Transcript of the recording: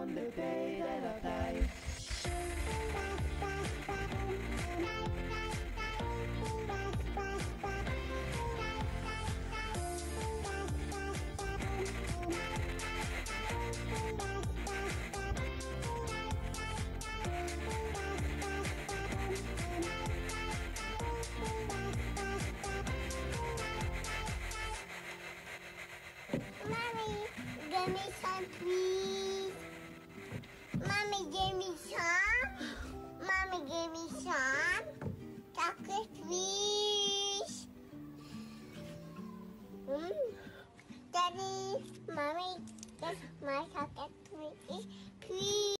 on the day that I die. Mommy, give me some, please. Mommy, give me some. Mommy, give me some. Chocolate, please. Daddy, Mommy, get my chocolate, please. Please.